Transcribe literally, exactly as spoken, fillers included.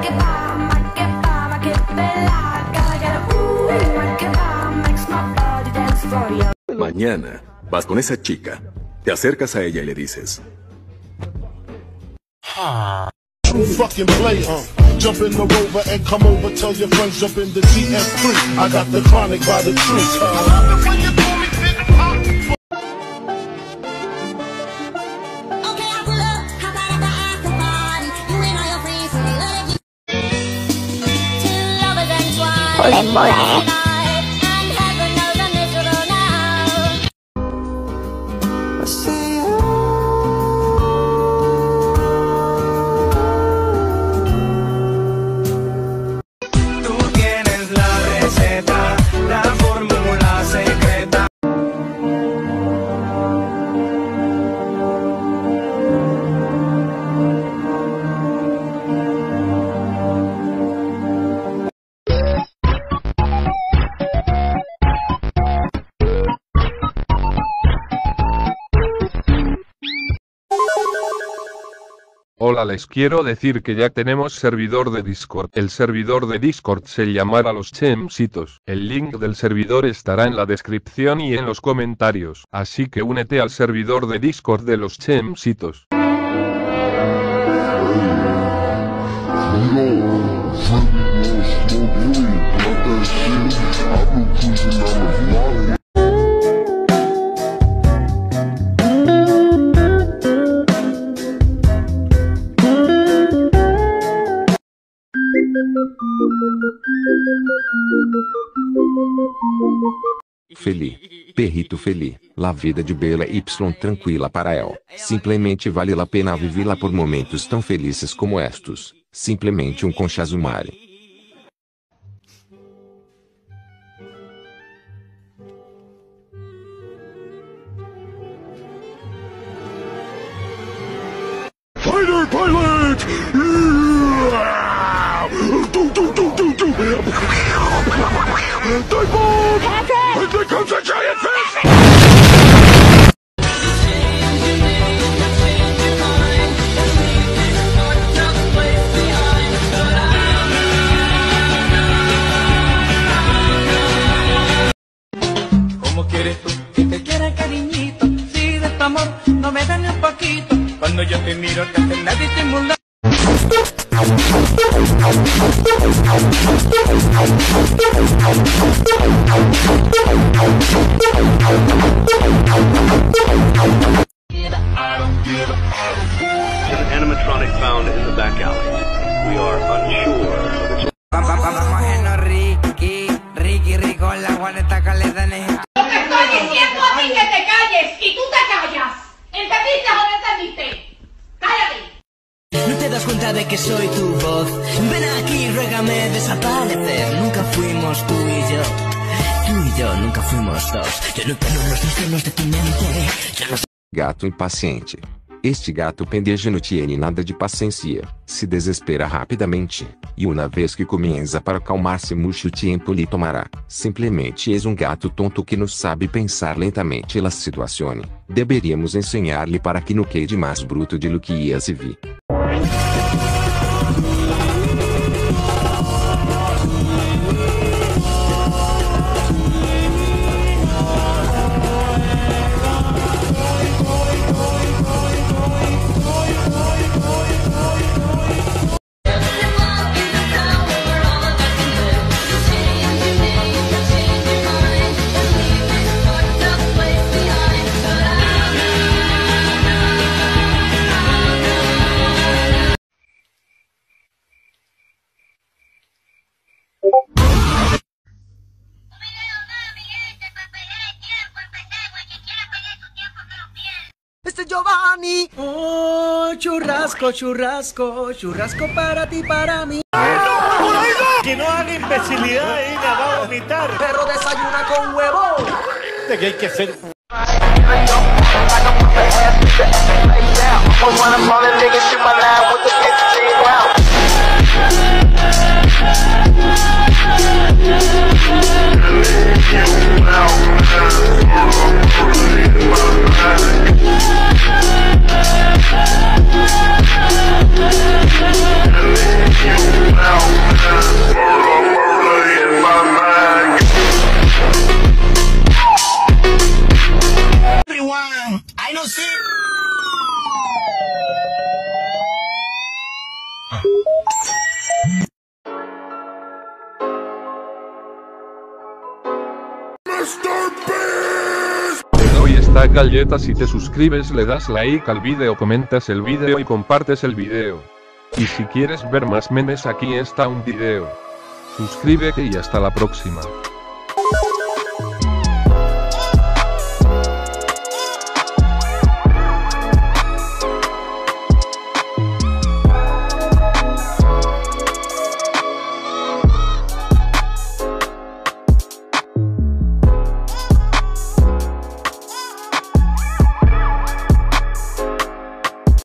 Mañana vas con esa chica, te acercas a ella y le dices: True fucking play, uh. Jump in the Rover and come over. Tell your friends jump in the G M three. I got the chronic by the tree. Uh. I love it when you call me Big Pop. Okay, I pull up. How about at the after party? You and all your friends say they love you. Two lovers and twine. Mole, mole. And heaven knows I'm miserable now. I see you. Hola, les quiero decir que ya tenemos servidor de Discord. El servidor de Discord se llamará Los Chemsitos. El link del servidor estará en la descripción y en los comentarios. Así que únete al servidor de Discord de Los Chemsitos. Feliz, perrito feliz, la vida de Bela Y tranquila para él. Simplesmente vale a pena vivê-la por momentos tão felizes como estes. Simplesmente um conchazumare. Fighter pilot! Do, do, do, do, do. Dive bomb! And there comes a giant fish! ¿Cómo quieres tú que te quiera, cariñito? Si de tu amor no me da ni un poquito. Cuando yo te miro te hace la disimular. There's an animatronic found in the back alley. We are unsure of its... Ricky, Ricky, Rico, la Juaneta Caleta. Yo te estoy diciendo a ti que te calles y tú te callas. ¿Entendiste o no entendiste? ¡Cállate! ¿No te das cuenta de que soy tu voz? Ven aquí, ruégame desaparecer. Nunca fuimos tú y yo. Tú y yo nunca fuimos dos. Yo no tengo los destinos de tu mente. Yo no... Gato impaciente. Este gato pendeja não tiene nada de paciência, se desespera rapidamente, e uma vez que comienza para acalmar-se muito tempo lhe tomará. Simplesmente és um gato tonto que não sabe pensar lentamente la situazione. Deveríamos ensinar-lhe para que não quede mais bruto de lo que ia se vi. Este Giovanni. Oh, churrasco, churrasco, churrasco para ti, para mí. Que no haga imbecilidad y la va a vomitar. Perro desayuna con huevo. De que hay que ser. You galletas si te suscribes, le das like al vídeo, comentas el vídeo y compartes el vídeo. Y si quieres ver más memes, aquí está un vídeo. Suscríbete y hasta la próxima.